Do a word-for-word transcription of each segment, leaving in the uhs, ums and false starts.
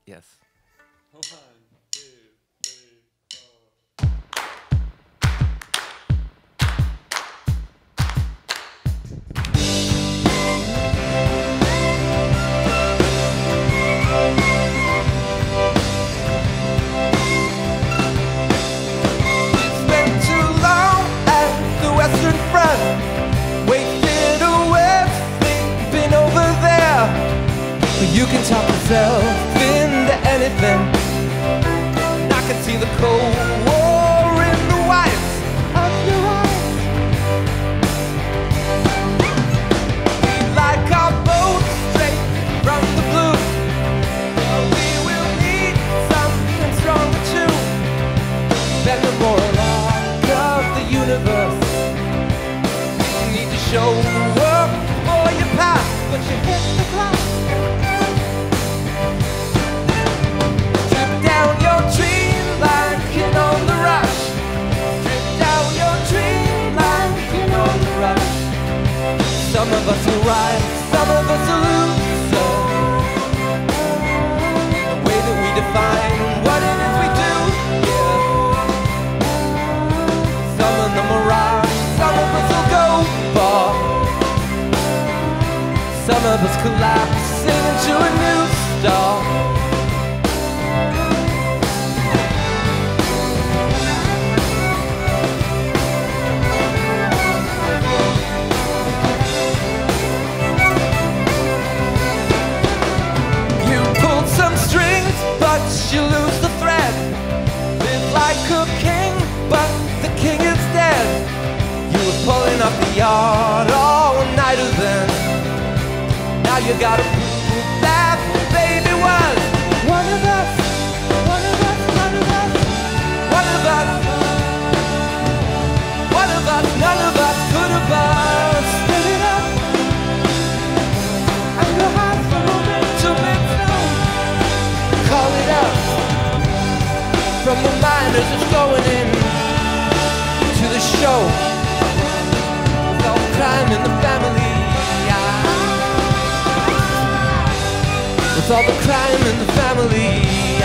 Yes. One, two, three, four. It's been too long at the Western Front, wasted away, sleeping over there. But you can talk yourself into anything. And I can see the Cold War in the whites of your eyes. We like our boats straight from the blue, but we will need something stronger too than the moral arc of the universe. You need to show up for your path, but you hit the glass. Strip down your dream like you know the rush. Strip down your dream like you know the rush. Some of us will rise, some of us will lose. So the way that we define what it is we do, yeah. Some in the mirage, some of us will go far. Some of us collapse into a new star. You pulled some strings, but you lose the thread. Live like a king, but the king is dead. You were pulling up the yard all nighter then. Now you gotta prove that baby was one of us, one of us, one of us, one of us, one of us, none of us could have us. Spit it up and go high for a moment to make snow. Call it up from the miners that's going in to the show. With all the crime in the family. With all the crime in the family,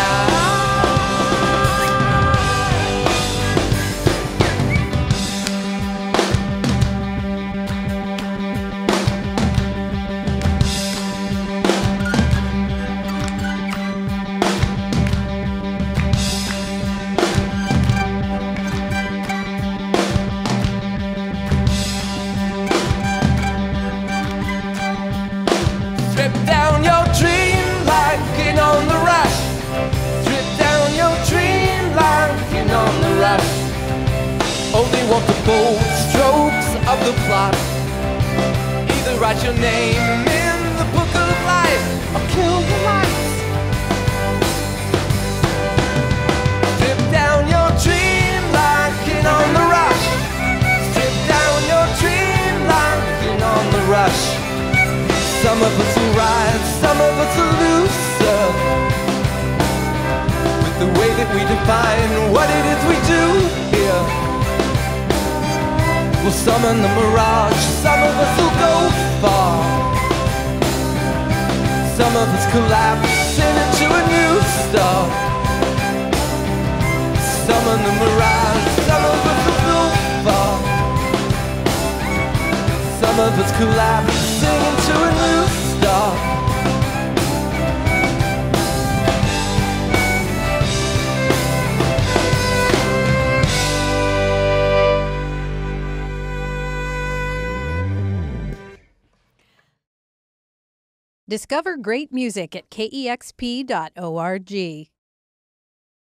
strip down your dream on the rush. Strip down your dream like on the rush. Only want the bold strokes of the plot. Either write your name in the book of life or kill your lights. Strip down your dream like on the rush. Strip down your dream like on the rush. Some of us will rise, some of us will lose. With the way that we define what it is we do here. We'll summon the mirage, some of us will go far. Some of us collapse into a new star. Summon the mirage, some of us will go far. Some of us collapse into a new star. Discover great music at K E X P dot org.